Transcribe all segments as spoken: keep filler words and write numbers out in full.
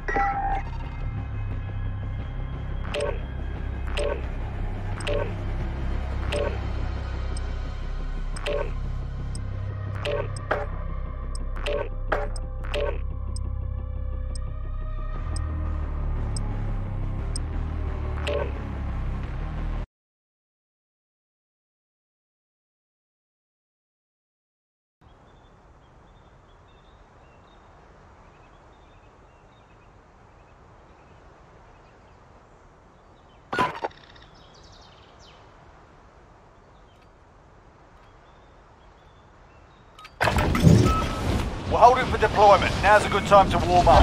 We're holding for deployment. Now's a good time to warm up.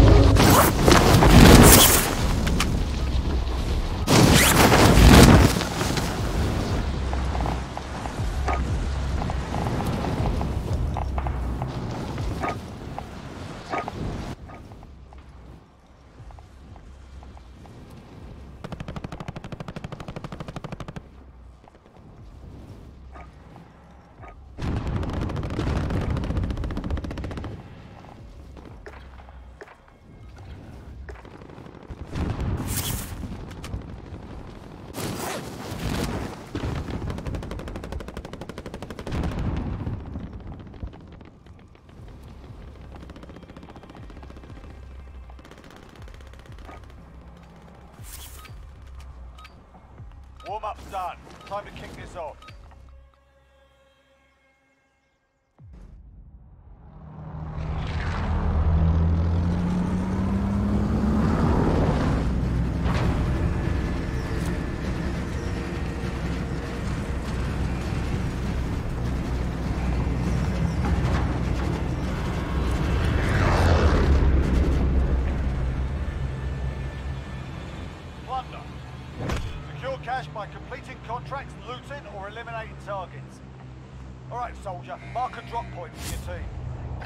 Warm-up's done. Time to kick this off. Plunder. Secure cash by completing contracts, looting, or eliminating targets. All right, soldier, mark a drop point for your team.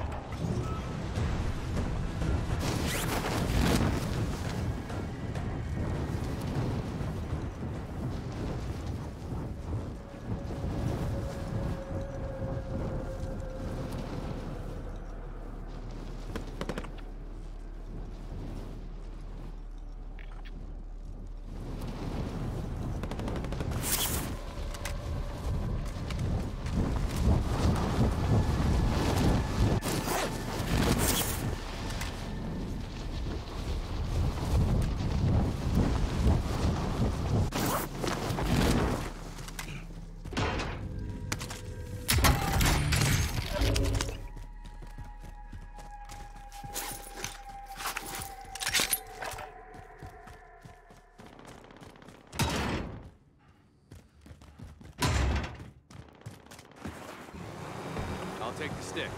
I'll take the stick.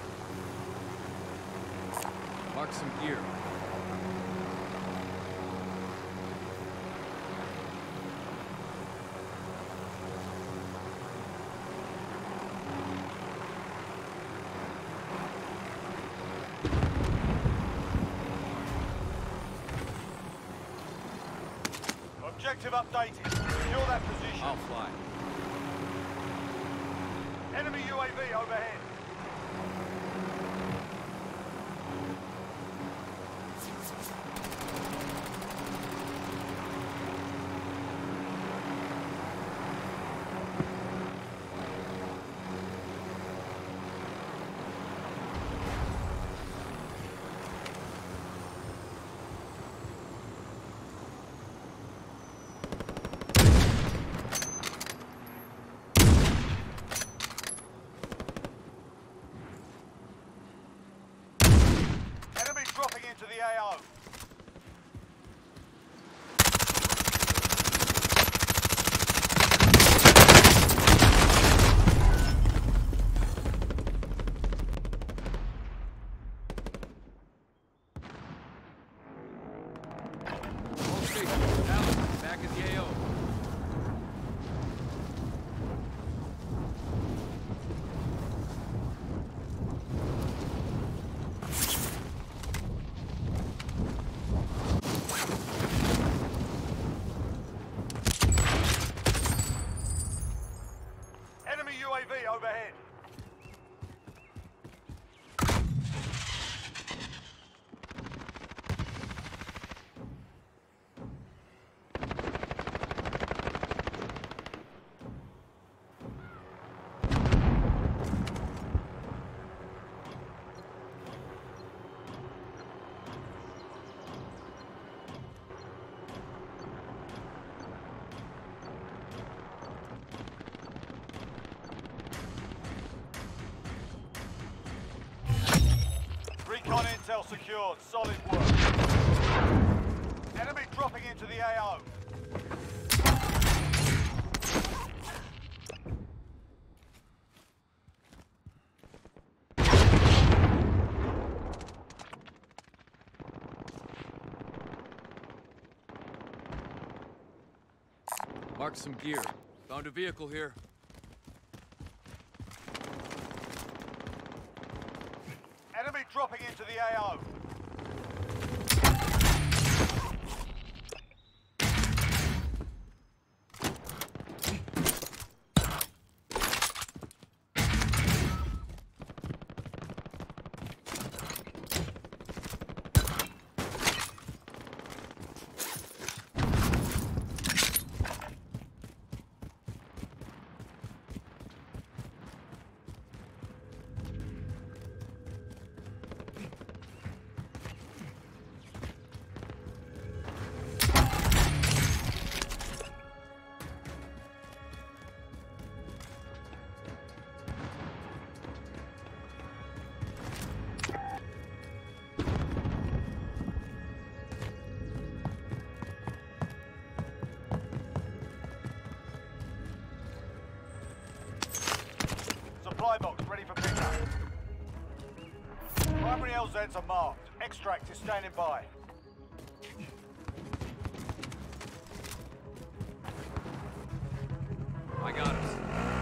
Mark some gear. Objective updated. Secure that position. I'll fly. Enemy U A V overhead. Dropping into the A O. All stations, Alan, back at the A O. U A V overhead. cell secured. Solid work. Enemy dropping into the A O. Mark some gear. Found a vehicle here. Enemy dropping into the A O. Supply box ready for pickup. Primary L Zs are marked. Extract is standing by. I got us.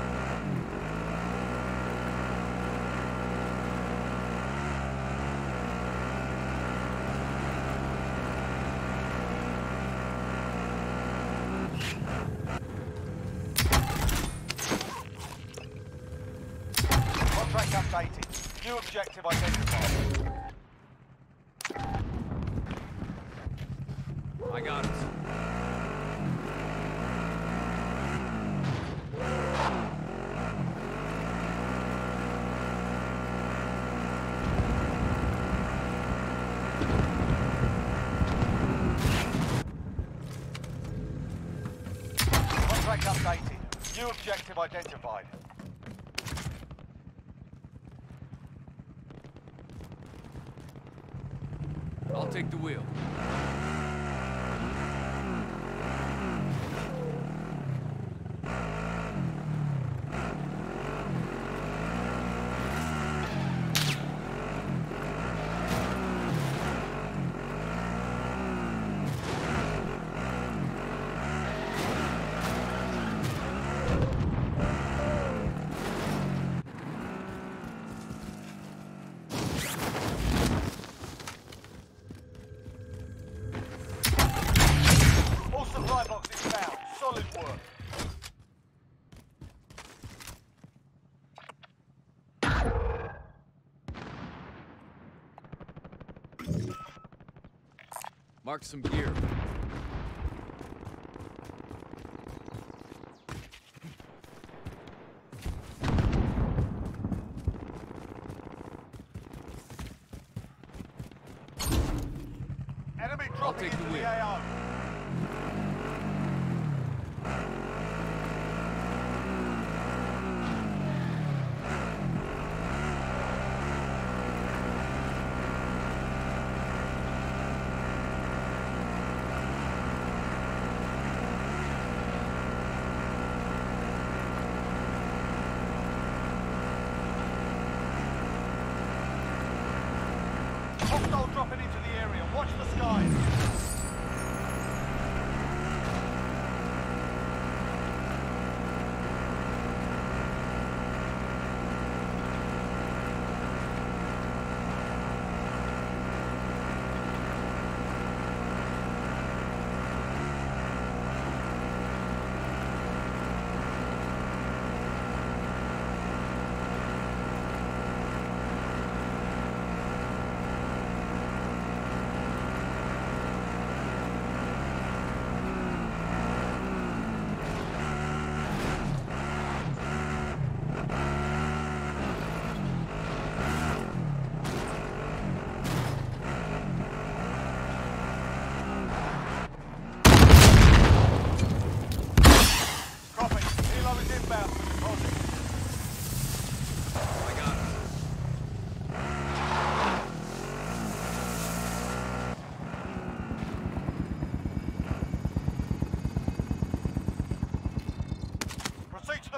Contract updated. New objective identified. I got us. Contract updated. New objective identified. I'll take the wheel. All supply boxes found. Solid work. Mark some gear. Enemy dropping take the into the wheel. A O. Hostile dropping into the area. Watch the skies.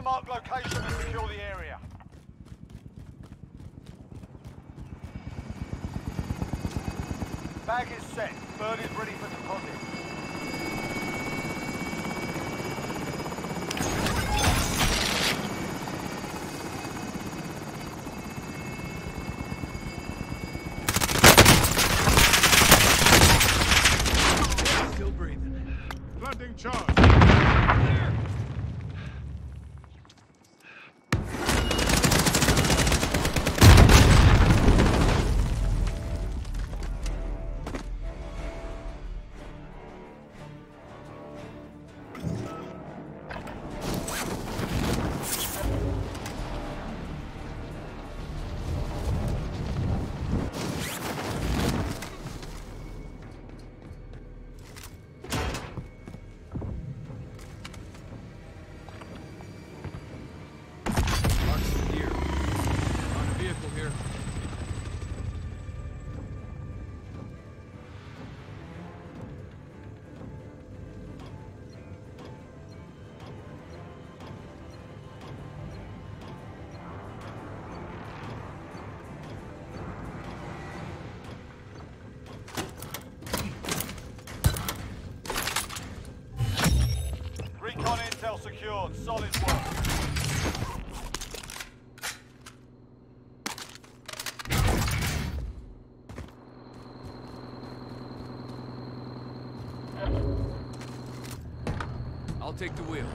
the marked location and secure the area. Bag is set. Bird is ready for deposit. Still breathing. Planting charge. Clear! Recon intel secured. Solid work. I'll take the wheel.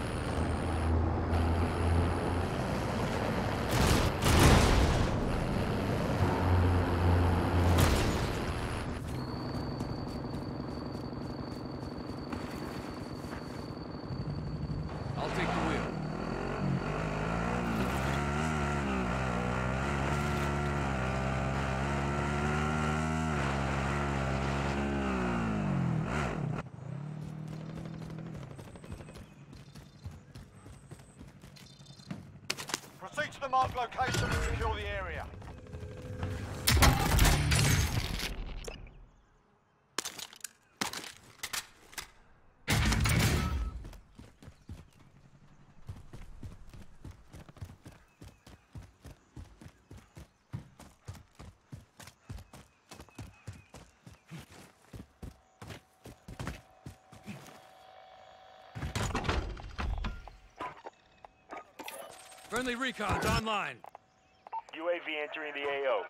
I'll take the wheel. Proceed to the marked location and secure the area. Friendly recon's online. U A V entering the A O.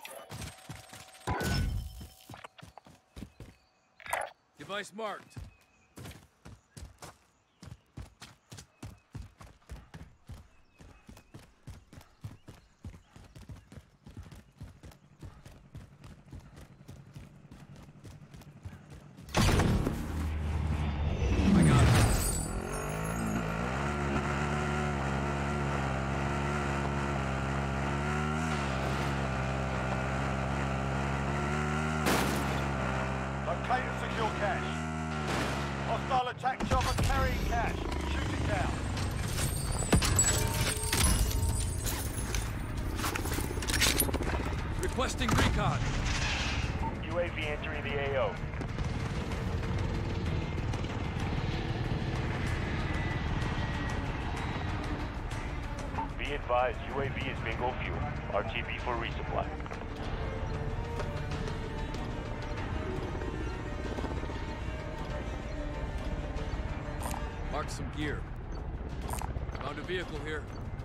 Device marked. I got it. Locate and secure cash. Hostile attack chopper carrying cash. Shoot it down. Requesting recon. U A V entering the A O. Be advised, U A V is bingo fuel. R T B for resupply. Mark some gear. Found a vehicle here.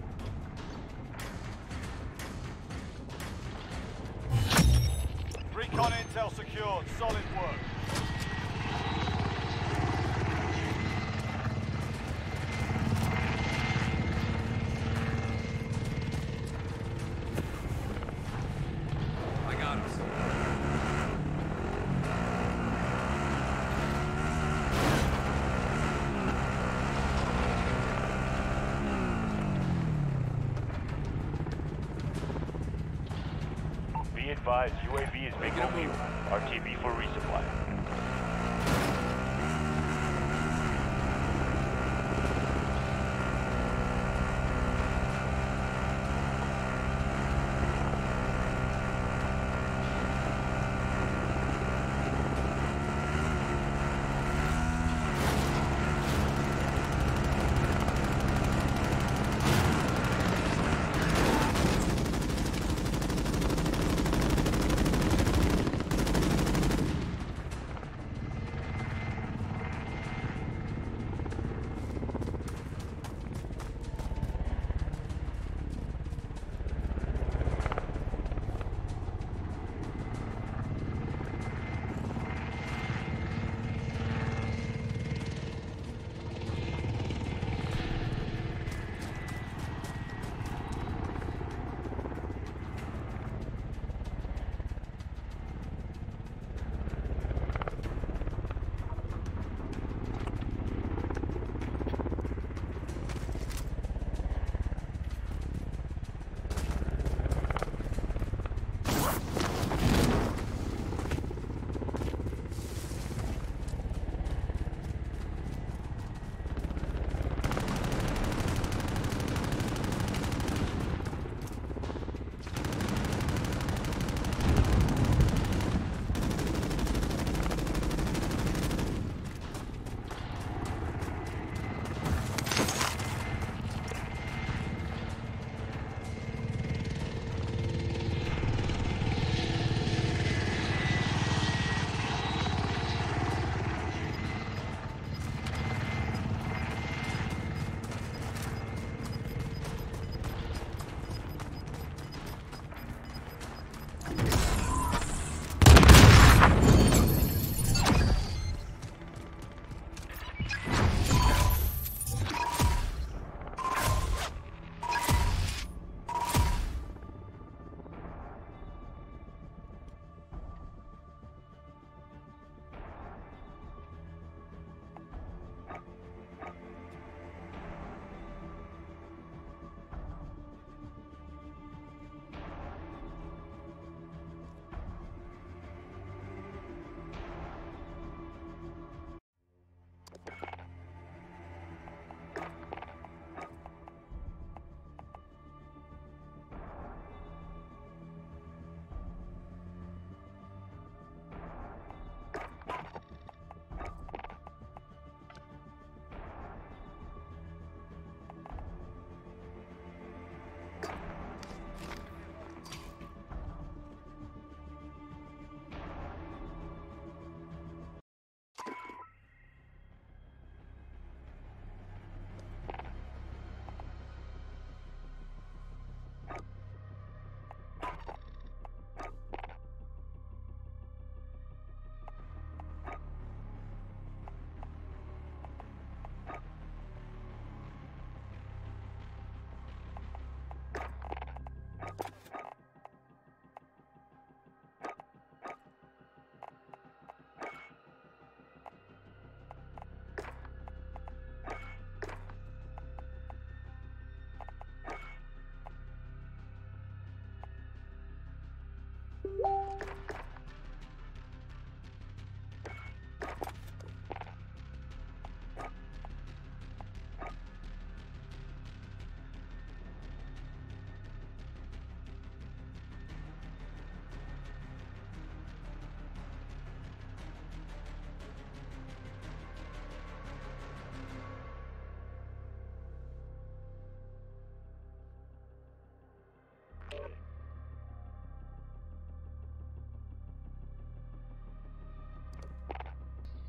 Recon intel secured. Solid work. I got us. Be advised, U A V is bingo fuel. R T B for resupply.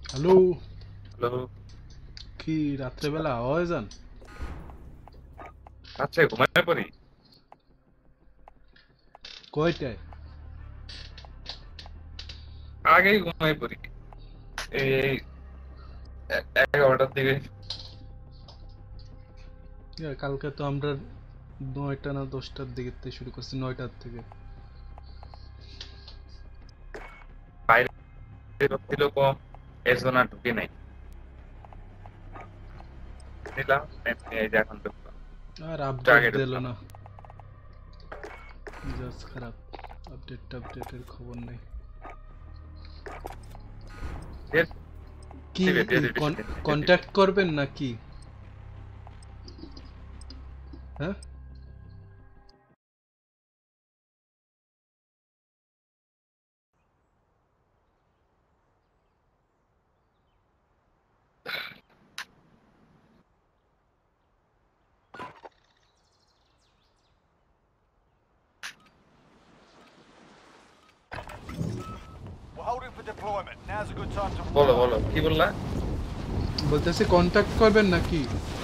Hello hello. কি রাত্রেবেলা আওয়াজ যান আচ্ছা ঘুমায় পড়ি কয়টায় আগেই ঘুমায় পড়ি এই এগারোটার দিকে। কালকে তো আমরা নয়টা না দশটার দিকে থেকে শুরু করছি নয়টার থেকে বাইরে ছিল কম এর জন্য আর ঢুকে নাই নিলাম এই যে এখন ঢুকলাম আর আগে আপডেট দিল ঢুকলাম। না জাস্ট খারাপ আপডেট আপডেটের খবর নেই এর- কি দিবে, দিয়ে দিবে, দিয়ে দিবে। কন্ট্যাক্ট করবেন নাকি হ্যাঁ We're holding for deployment. Now's a good time to বলো warm বলো up. কি বললা? বলতেছি কন্ট্যাক্ট করবেন নাকি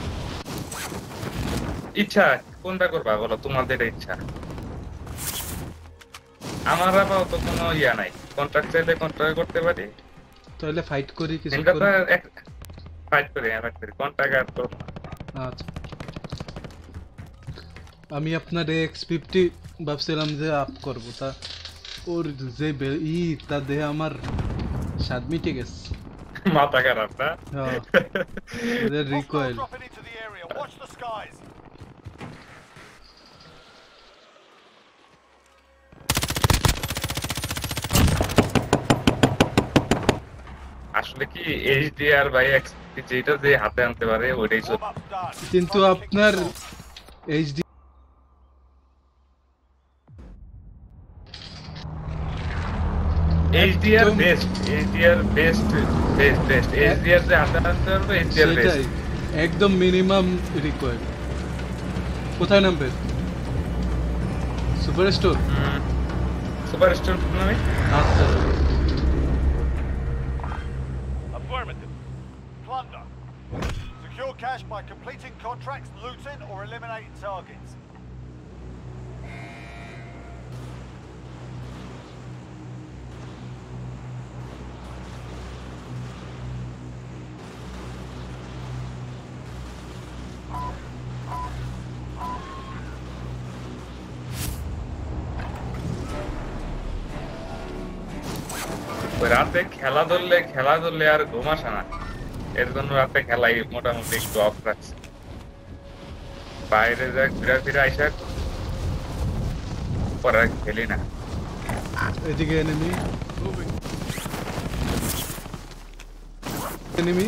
ইচ্ছা কোনটা করবা বলো, তোমাদের ইচ্ছা। আমার আপাতত কোনো ইয়া নাই, কন্ট্রাক্ট চাইলে কন্ট্রাক্ট করতে পারি, তাহলে ফাইট করি কিছু এটা তো ফাইট করি ফাইট করি কন্ট্রাক্ট আর করবো না। আচ্ছা আমি আপনার এক্স ফিফটি ভাবছিলাম যে আপ করবো তা ওর যে বে- ই তা দেহে আমার স্বাদ মিটে গেছে মাথা খারাপ না? হ্যাঁ ওদের Hostiles recoil dropping into the area. Watch the skies. আসলে কি এইচডিআর বাই এক্স যেটা যে হাতে আনতে পারে ওইটাই চল। Warm up's done. কিন্তু Time to kick আপনার this off. এইচডি এইচডিআর একদম- best, HDR best best best HDR যে হাতে আনতে পারবে এইচডিআর সেটাই বেস্ট। একদম মিনিমাম রিকোয়ার্ড কোথায় নামবে সুপার স্টোর সুপার স্টোর নামে আচ্ছা Affirmative. Plunder. Secure cash by completing contracts, looting, or eliminating targets. ওই রাতে খেলা ধরলে খেলা ধরলে আর ঘুম আসে না, এর জন্য রাতে খেলাই মোটামুটি একটু অফ রাখছে। বাইরে যা ঘুরে ফিরে আইসা পরে আর খেলি না। এদিকে এনিমি এনিমি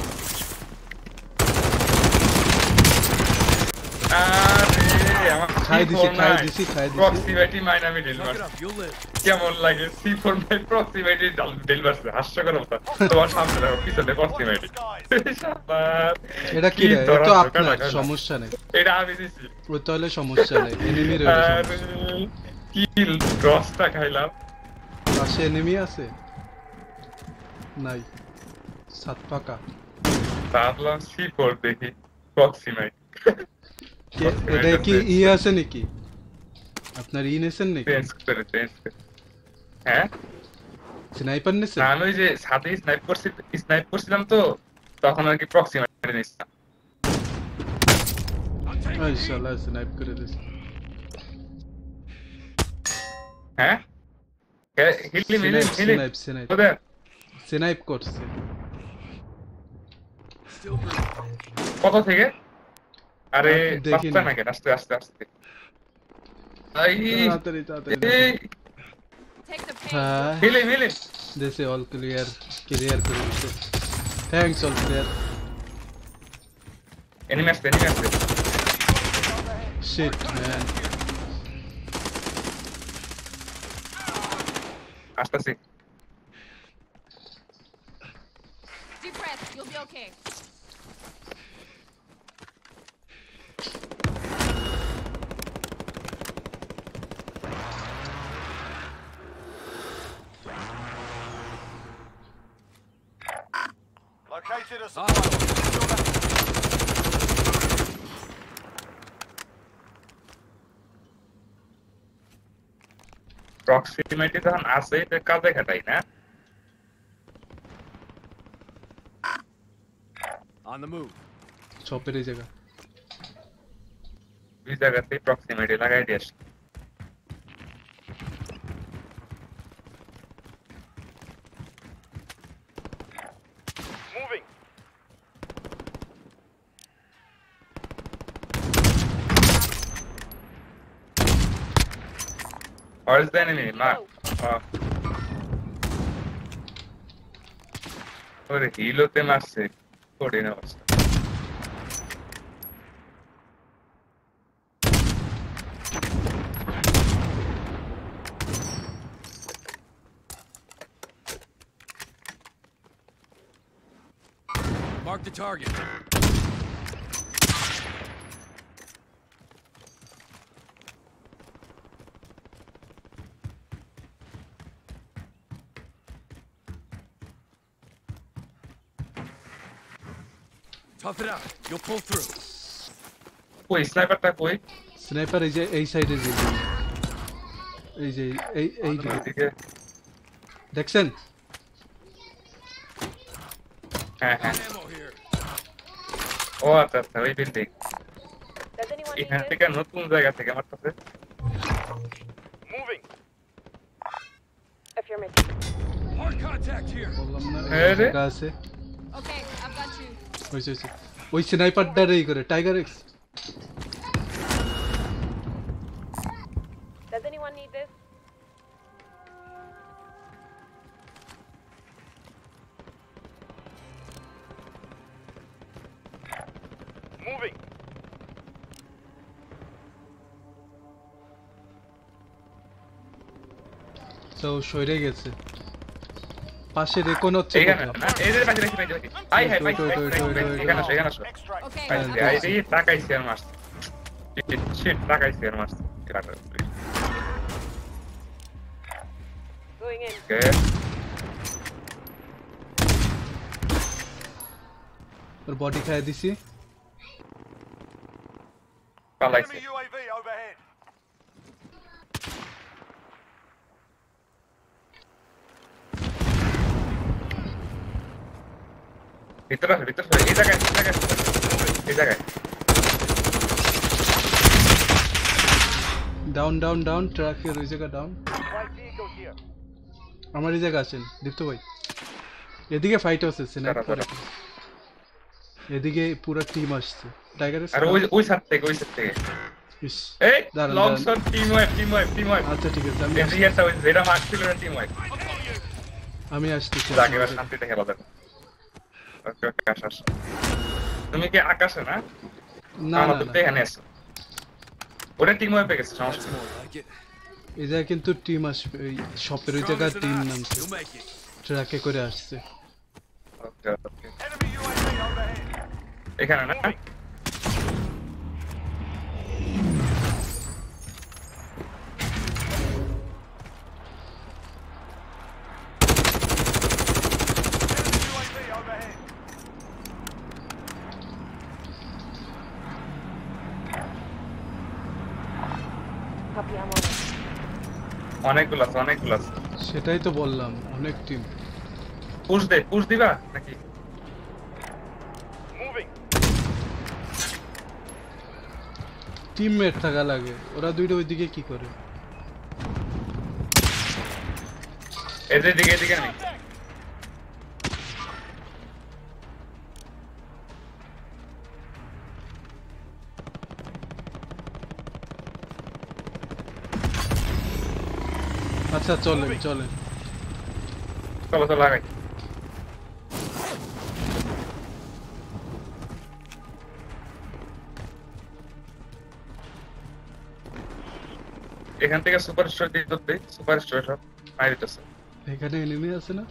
আরে আমার খাই দিছি, খাই দিছি, খাই দিছি। প্রক্সিমিটি মাইনা আমি ডিল Suck it মারছি। up, you'll live. কেমন লাগে সি ফোর মাই প্রক্সিমিটি ডিল মারছে, হাস্যকর কথা। তোমার সামনে রাখো পিছনে প্রক্সিমিটি। এটা কি রে এ তো আপনার সমস্যা নেই এটা আমি দিছি। ওই তাহলে সমস্যা নেই এনিমির আরে কিল দশটা খাইলাম। পাশে এনিমি আছে নাই সাত পাকা ভাবলাম সি ফোর দেখি প্রক্সিমাইট কে- এটা কি ই আছে নাকি আপনার ই নেছেন নাকি চেঞ্জ করে চেঞ্জ করে। হ্যাঁ স্নাইপার নেছেন না, আমি ওই যে সাথে স্নাইপ করছি, স্নাইপ করছিলাম তো তখন আর কি প্রক্সিমাইট নিছিলাম। ইনশাআল্লাহ স্নাইপ করে দিস হ্যাঁ হিলি মিলি হিলি স্নাইপ স্নাইপ ওদের স্নাইপ করছে Still breathing. কত থেকে? আরে আর দেখি বাচ্চা না। নাকি আস্তে আস্তে আস্তে আই তাড়াতাড়ি তাড়াতাড়ি এই Take the pain. হ্যাঁ হিলি মিলি দিছে অল ক্লিয়ার ক্লিয়ার করে দিছে থ্যাঙ্কস অল ক্লিয়ার এনিমি আসছে এনিমি আসছে। শিট ম্যান আসতেছি। Deep breath. You'll be okay. Located a Ah. supply. Proximity যখন আছে এটা কাজে খাটাই না On the move. শপের এই জায়গা দুই জায়গাতে প্রক্সিমিটি লাগাই দিয়েছ Moving. Where is the enemy? Mark. Oh. ওরে হিলোতে মারছে কঠিন অবস্থা Mark the target. Tough it out. You'll pull through. কই স্নাইপারটা কই স্নাইপার এই যে এই সাইডে যে এই যে এই এই যে এদিকে দেখছেন হ্যাঁ হ্যাঁ Ammo here. ও আচ্ছা আচ্ছা ওই বিল্ডিং Does anyone need এখান this? থেকে নতুন জায়গা থেকে মারতেছে Moving. If you're missing. Hard contact here. বললাম না হ্যাঁ রে। জায়গা আছে Okay, I've got you. হইছে হইছে ওই স্নাইপারটার এই করে tiger X Does anyone need this? Moving. তো সরে গেছে পাশে রেকন হচ্ছে এখানে কোথাও। না এই যে পাশে রাখি পাশে রাখি হাই হাই ভাই এখানে আসো এখানে আসো Extract. Okay. আই হ্যাঁ, আই এই টাকাইছি আর মারছি শিট টাকাইছি আর মারছি Going in. ওকে ওর বডি খাইয়ে দিছি পালাইছে Enemy U A V overhead. ভিতরে আসো ভিতরে আসো এই জায়গায় এই জায়গায় এই জায়গায় ডাউন ডাউন ডাউন ট্রাকের ওই জায়গা ডাউন Light vehicle here. আমার এই জায়গা আছেন দীপ্ত ভাই এদিকে ফাইট হচ্ছে স্নাইপার দাঁড়া, এদিকে পুরো টিম আসছে টাইগার আর ওই ওই সাইড থেকে ওই সাইড থেকে ইস এই দাঁড়ান, লং দাঁড়ান। Shot team wipe team wipe team wipe আচ্ছা ঠিক আছে আমি আসছি- এদিকে ওই যেটা মারছিল না টিম ওয়াইপ আমি আসতেছি যাকে এবার শান্তিতে খেলা যাবে ওকে ওকে আকাশ তুমি কি আকাশে না না না না তুমি না, এখানে এসো ওটা টিম ওয়াইপে গেছে সমস্যা That's নেই more like it. এই জায়গায় কিন্তু টিম আসবে এই শপের ওই Strong জায়গায় as an টিম ox. নামছে You'll make it. ট্রাকে করে আসছে ওকে ওকে Enemy U A V overhead. এখানে না Enemy U A V overhead. Copy, I'm on it. অনেকগুলো আছে অনেকগুলো আছে সেটাই তো বললাম অনেক টিম পুশ দে পুশ দিবা নাকি Moving. টিমমেট থাকা লাগে ওরা দুইটা ওইদিকে কি করে এদের দিকে এদিকে আমি আচ্ছা চলেন চলেন চলো চলো লাগাই এখান থেকে সুপার স্টোর দিয়ে ধরতে সুপার স্টোর সব মাই দিতেছে এখানে এনিমি আছে না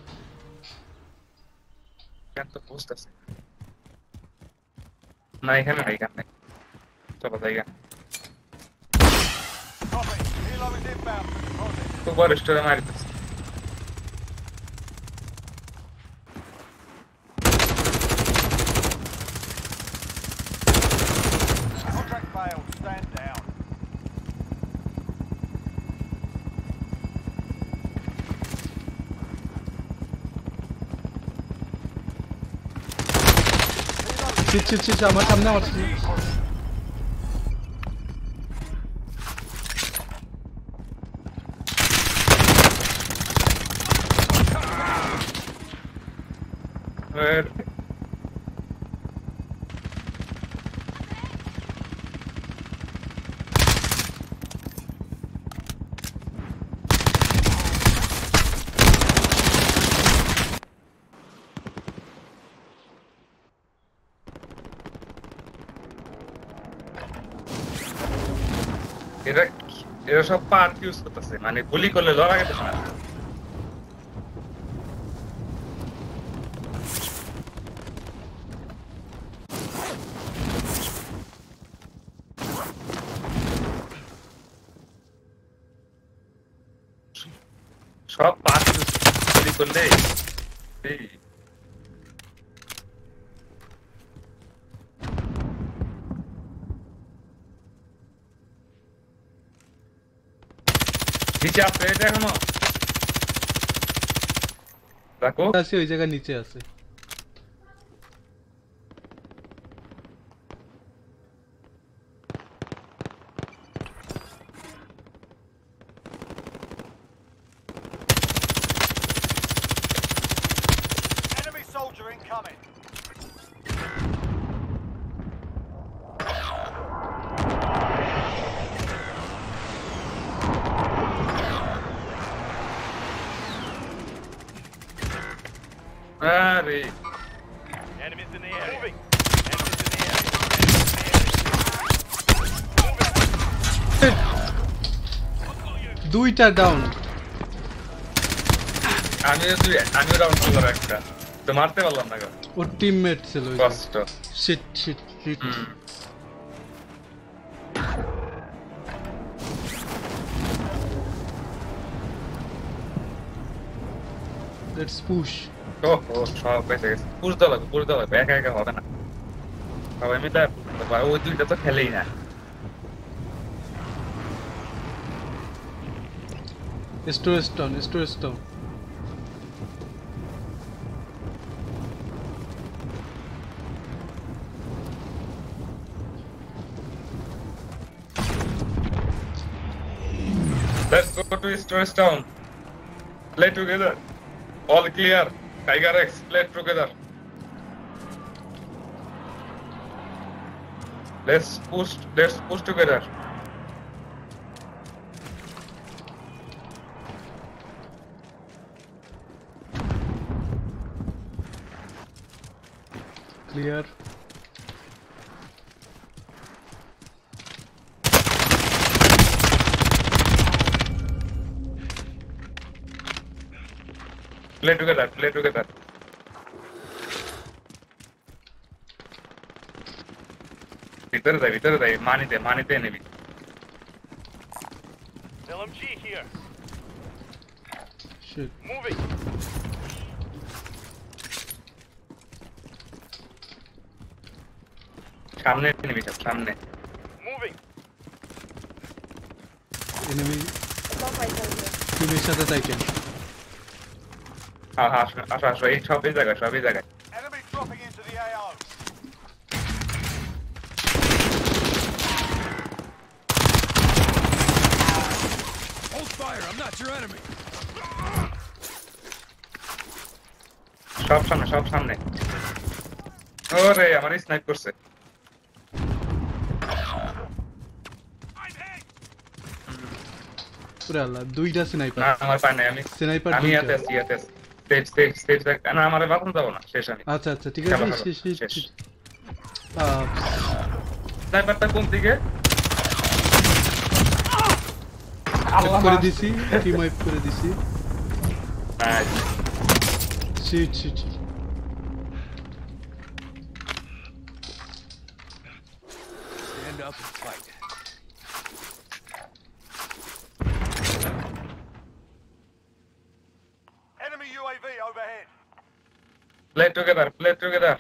এখান তো পোস্ট আছে না এখানে নাই এখানে নাই চলো জায়গা Copy. Helo is inbound for deposit. Super স্টোরে মারি দিতেছে shit, shit, shit, আমার সামনে আমার সামনে। Where? এরা এরা সব পার্ট ইউজ করতেছে মানে গুলি করলে লড়া গেছে না সব পার্ট ইউজ গুলি করলে এই নিচে আছে এটা এখনো দেখো আছে ওই জায়গা নিচে আছে Enemy soldier incoming. আরে Enemies in the area. Moving. দুইটা ডাউন আমি আমি রাউন্ড করে একটা তো মারতে পারলাম না কেন ওর টিমমেট ছিল ওই কষ্ট shit shit shit let's push ও ও সব বেঁচে গেছে পুশ দেওয়া লাগবে পুশ দেওয়া লাগবে একা একা হবে না সবাই মিলে ওই দুইটা তো খেলেই না storage town storage town Let's go to storage town. Play together. All clear. Tiger X, play together. Let's push. Let's push together. Clear Play together. Play together. ভিতরে যাই ভিতরে যাই মানিতে মানিতে নেবি L M G here. Shit Moving. সামনে নেবি সব সামনে Moving. Enemy Don't fight over. টিমের সাথে টাইটেন হ্যাঁ হ্যাঁ আসো আসো আসো এই সব এই জায়গায় সব এই জায়গায় Enemy dropping into the A O. Hold fire, I'm not your enemy. সব সামনে সব সামনে ওরে আমার স্নাইপ করছে পুরো আল্লাহ দুইটা স্নাইপার না আমার পায় নাই আমি স্নাইপার আমি দুইটা ইয়াতে আছি ইয়াতে আছি স্টেজ স্টেজ স্টেজ না আমারে বাঁচানো যাবো না শেষ আমি আচ্ছা আচ্ছা ঠিক খেলা আছে হবে, শেষ শেষ শেষ। শেষ। আহ, স্নাইপারটা কোন দিকে check করে দিছি টিম ওয়াইপ করে দিছি nice shit shit Stand up and fight. Enemy U A V overhead. play together play together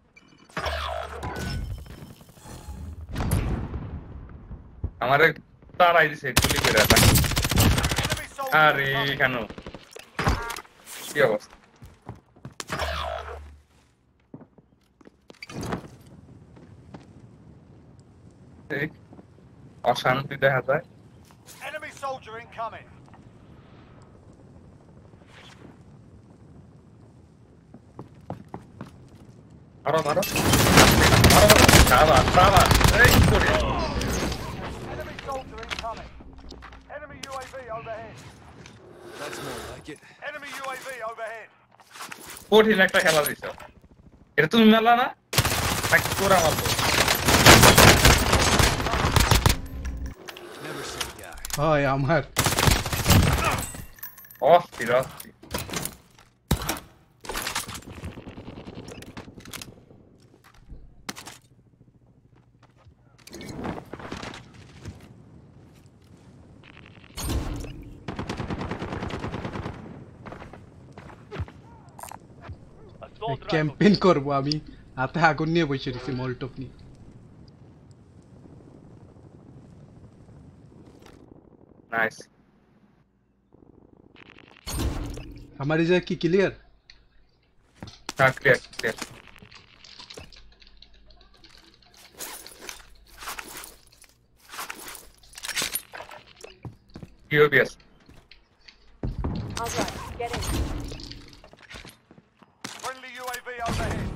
আমারে তারাই দিছে গুলি করে রাখা। Enemy soldier আরে incoming. কেন কি অবস্থা? এই অশান্তি দেখা যায়। Enemy soldier incoming. মারো মারো মারো মারো সাবা সাবা এই করে Enemy soldier incoming. Enemy U A V overhead. That's more like it. Enemy U A V overhead. কঠিন একটা খেলা দিছো। এটা তুমি মেলা না নাকি তোরা মারবো? Never see a guy. হয় আমার অস্থির অস্থির। Assault rifle. ক্যাম্পেইন করব আমি হাতে আগুন নিয়ে বসে রয়েছি মলটপ নিয়ে নাইস। আমার এই জায়গা কি ক্লিয়ার হ্যাঁ clear clear. QBS All right, get in. Friendly U A V overhead.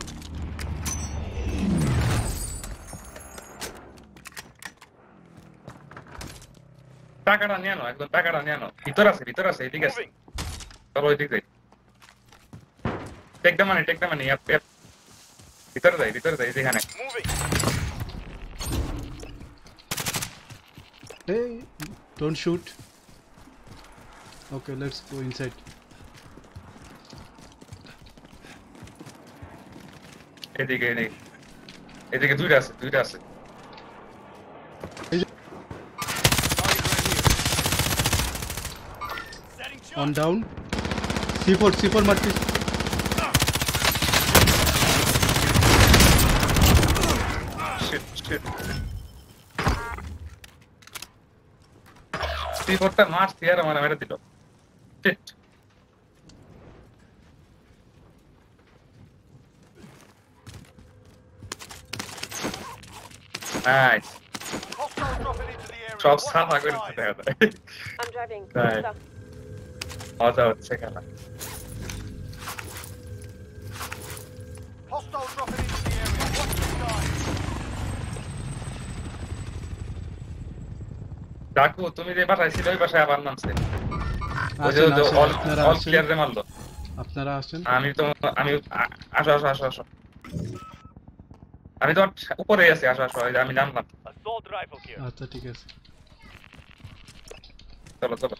টাকাটা নিয়ে নাও একদম টাকাটা নিয়ে নাও। ভিতর আছে ভিতর আছে এদিকে আছে। চলো ওইদিকে যাই। Take the money take the money app app ভিতরে যাই ভিতরে যাই যেখানে। Moving. hey don't shoot okay let's go inside এদিকে এদিকে এদিকে দুইটা আছে দুইটা আছে। on down C four C four মারছি Shit, shit. সি ফোরটা মারছি আর আমার মেরে দিল। Shit. Nice. Hostile dropping into the area. সব Watch সাফা the করে skies. দেখা যায়। I'm driving. Right. Stuck. মজা হচ্ছে খেলা। Hostile dropping into the area. Watch the skies. Daku তুমি যে বাসায় ছিল ওই বাসায় আবার নামছে। ওই যে আসেন, আসেন, অল আপনারা অল আসেন। ক্লিয়ার রে মারলো। আপনারা আসেন আমি তো আমি আ- আসো আসো আসো আসো। আমি তো উপরে আছি আসো আসো এই যে আমি নামলাম। Assault rifle here. আচ্ছা ঠিক আছে চলো চলো।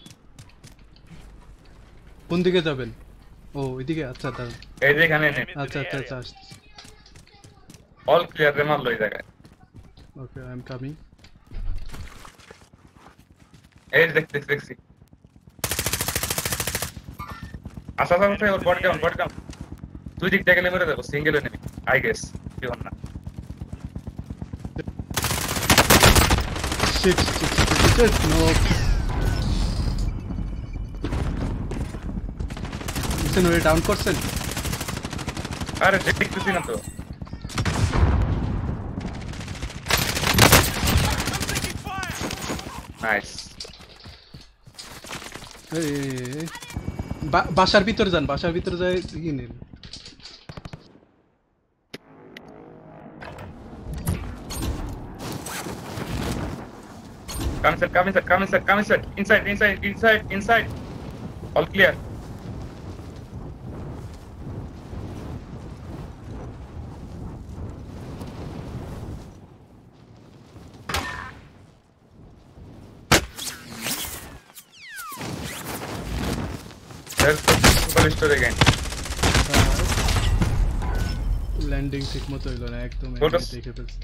কোন দিকে যাবেন ও ওইদিকে আচ্ছা দাঁড়ান এই যে এখানে নেই। আচ্ছা আচ্ছা আচ্ছা আসতেছি অল ক্লিয়ার রে মারলো এই জায়গায়। ওকে আই এম কামিং এই যে দেখছি দেখছি। আচ্ছা আচ্ছা আচ্ছা ওর বডি ডাউন বডি ডাউন। দুই দিক থেকে মেরে দেবো সিঙ্গেল এনিমি আই গেস কি হন না। six six six no listen ওরে ডাউন করছেন আরে দেখতেছি না তো। নাইস। এই, এই, এই, বা- বাসার ভিতরে যান বাসার ভিতরে যাই কি নেন Come inside, come inside, come inside, come inside, inside, inside, inside, inside. All clear. There's the super store again. Landing ঠিক মতো হইলো না একদম What এমনি is- দেখে ফেলছি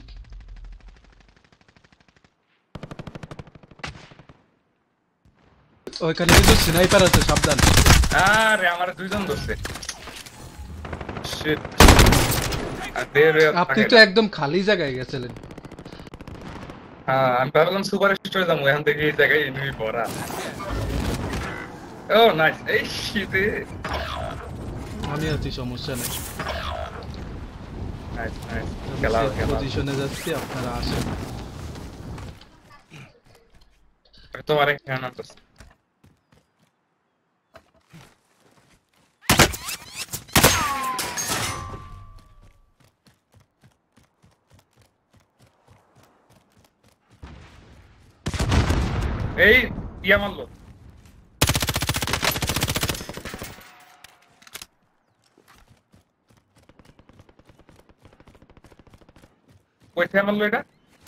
ওইখানে কিন্তু স্নাইপার আছে সাবধান আরে আমার দুইজন ধরছে। Shit. আর they were আপনি তো একদম খালি জায়গায় গেছিলেন হ্যাঁ আমি ভাবলাম সুপার স্টোরে যাবো এখান থেকে এই জায়গায় এনিমি পড়া ও নাইস এই শীতে আমি আছি, সমস্যা নেই। নাইস নাইস খেলাও খেলা পজিশনে যাচ্ছি, আপনারা আসেন। তোমার এখানে তো এই ইয়া মারলো কই থেকে মারলো এটা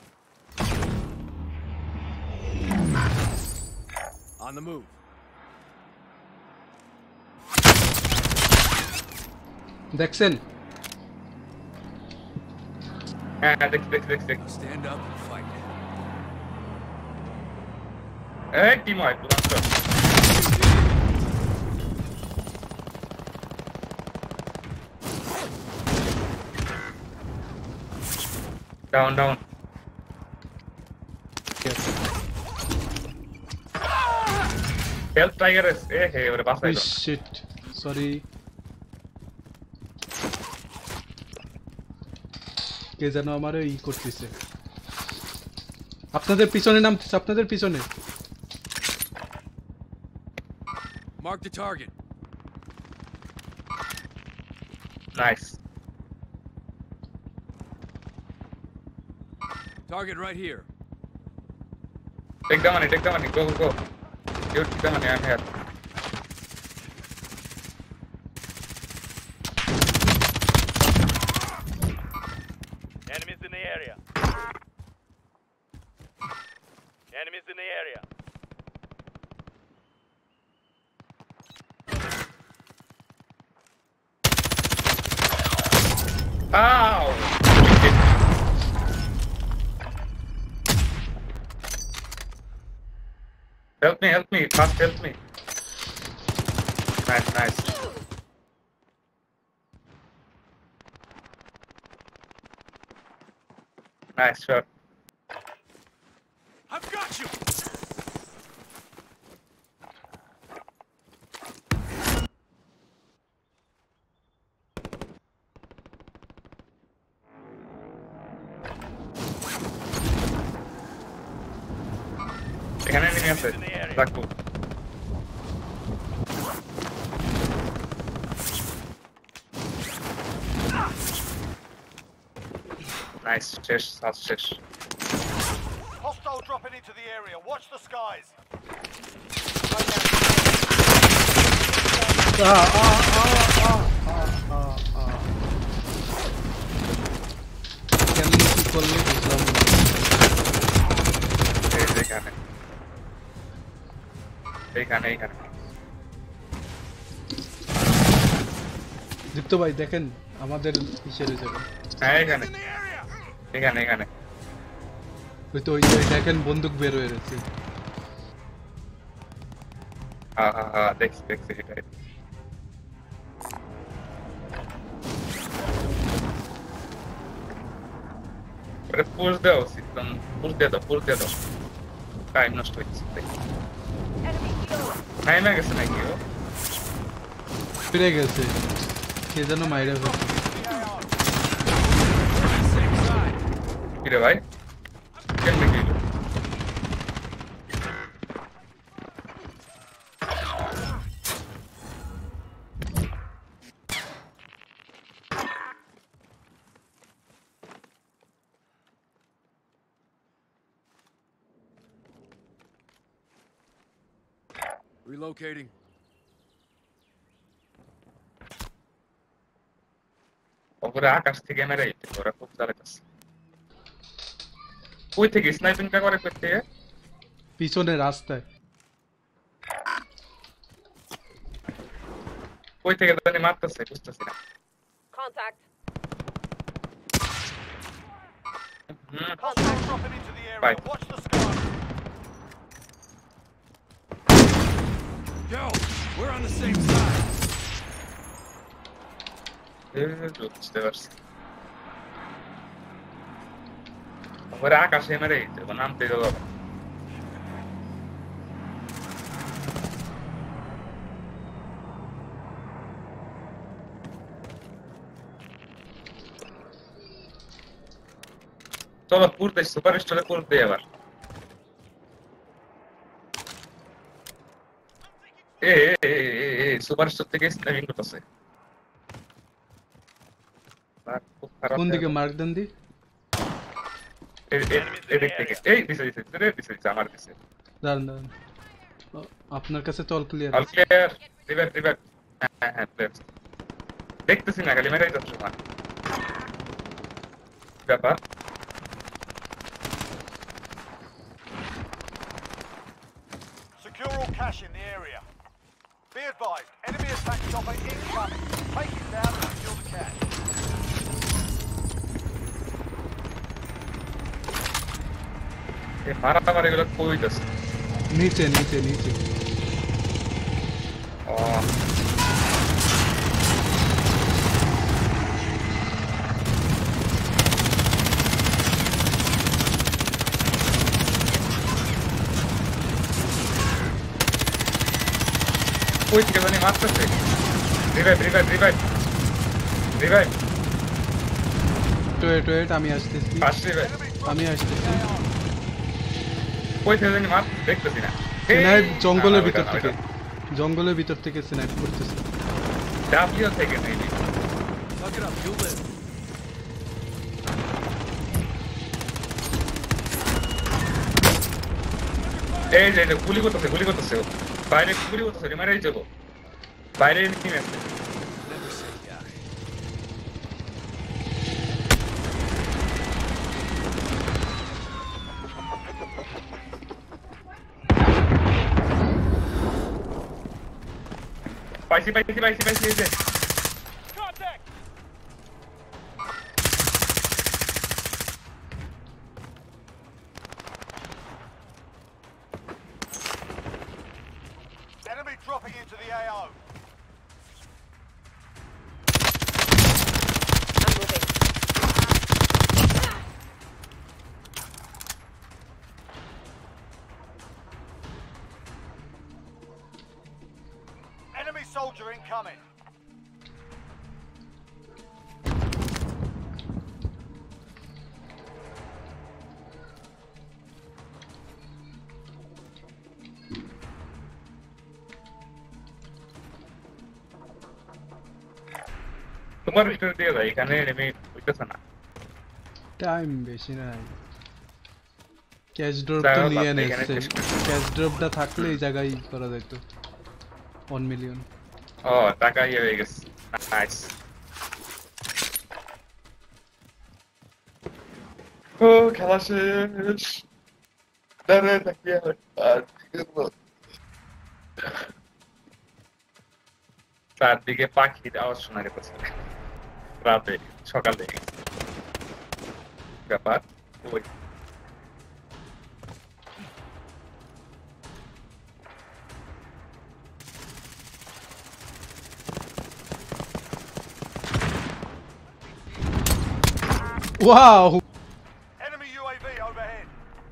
On the move. দেখছেন? হ্যাঁ দেখ দেখ দেখ দেখ Stand up and fight. এই টিম হয় পুরো ডাউন ডাউন হেল্প টাইগার এ হে ওরে বাসাই দাও শিট, সরি। কে যেন আমারে ই করতেছে। আপনাদের পিছনে নামতেছে, আপনাদের পিছনে। Mark the target. Nice Target right here. Take the money take the money go go go you take the money I am here Enemies in the area. Enemies in the area. Ow! Help me, help me, fast help me. Nice, nice. Nice shot. I've got you. এখানে enemy আছে রাখবো nice শেষ সাত শেষ Hostile dropping into the area. Watch the skies. আ আ আ আ আ আ কেন কি করলে বুঝলাম না। এই যে এখানে এইখানে এইখানে দীপ্ত ভাই দেখেন আমাদের হিসেবে যাবে। হ্যাঁ এখানে এখানে এখানে ওই তো ওই যে দেখেন বন্দুক বের হয়ে গেছে। হ্যাঁ হ্যাঁ হ্যাঁ দেখছি দেখছি এটাই ওরে পুশ দাও সিস্টেম পুশ দিয়ে দাও পুশ দিয়ে দাও টাইম নষ্ট হচ্ছে Enemy killed. টাইম হয়ে গেছে নাকি ও ফিরে গেছে, কে যেন মাইরা ফেলছে। Same side. কিরে ভাই কেমনে গেল Relocating. ওপরে আকাশ থেকে মেরে দিতে ওরা খুব চালাচ্ছে কই থেকে স্নাইপিংটা করে কই থেকে পিছনে রাস্তায়। কই থেকে জানি মারতেছে বুঝতেছি না Contact. Hmm Hostile dropping into the area. Right. Watch the skies. Yo, we're on the same side. বুঝতে পারছি ওরা আকাশে মেরে দিচ্ছে ও নামতে যাবে চলো পুরতে সুপার স্টোরে পুরতে এবার এ এ এ সুপার স্টোর থেকে স্নাইপিং করতেছে কোন দিকে মার্ক দেন দি এদিক থেকে এই দিছে দিছে দিছে দিছে আমার দিছে দাঁড়ান দাঁড়ান ও, আপনার কাছে তো all clear all clear revive revive হ্যাঁ হ্যাঁ প্লেয়ার দেখতেছি না খালি মেরাই যাচ্ছে না ব্যাপার Secure all cash in the area. Be advised, enemy attack chopper incoming. Take it down and secure the cash. এই মারা মারা এগুলো কই যাচ্ছে নিচে নিচে নিচে ও কই থেকে জানি মারতেছে রিভাইভ রিভাইভ রিভাইভ রিভাইভ টয়েট টয়েট আমি আসতেছি ফার্স্ট রিভাইভ আমি আসতেছি কই থেকে জানি মার দেখতেছি না স্নাইপ জঙ্গলের ভিতর থেকে জঙ্গলের ভিতর থেকে স্নাইপ করতেছে ডাব্লিউ থেকে নেই Fuck it up, you live. এই যে এটা গুলি করতেছে গুলি করতেছে ও। বাইরে গুলি করতেছে রিমারেই যাবো বাইরে নিয়ে আসছে Never say die. পাইছি পাইছি পাইছি পাইছি এই যে Enemy dropping into the A O. I'm moving. Enemy soldier incoming. তোমার ভিতরে দিয়ে যায় এখানে এনিমি হইতেছে না টাইম বেশি নাই ক্যাশ ড্রপ তো যাও, নিয়ে আপনি এখানে নেছে শেষ করুন। ক্যাশ ড্রপটা থাকলে এই জায়গায় করা যেত ওয়ান মিলিয়ন ও টাকা ইয়ে হয়ে গেছে নাইস ও খেলা শেষ দাঁড়ায় থাকি আর চারদিকে পাখির আওয়াজ শোনা গেছে রাতে সকালে ব্যাপার ওই wow Enemy U A V overhead.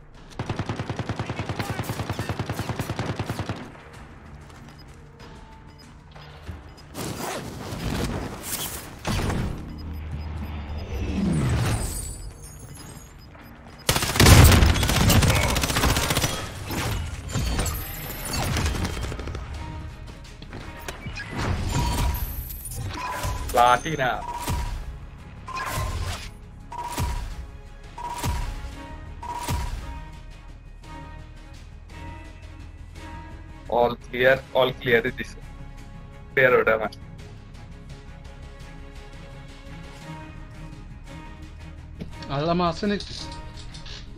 প্লাটিনা all clear all clear দিছে clear ওটা আমার আল্লামা আছে নাকি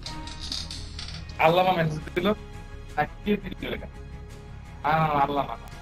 আল্লামা মেসেজ দিল আজকে দিল আল্লামা